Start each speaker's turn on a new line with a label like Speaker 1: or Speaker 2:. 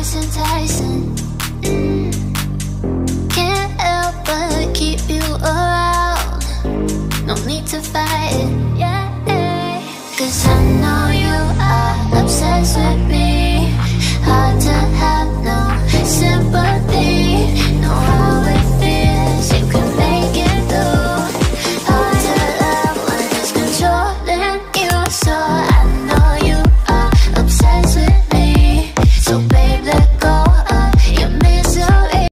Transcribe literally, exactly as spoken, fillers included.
Speaker 1: it's enticing. mm. Can't help but keep you around. No need to fight it, yeah. Cause I know you are obsessed with me. Hard to have no sympathy. Know how it feels, you can make it through. Hard to love when it's controlling you. So I know you are obsessed with me. So baby,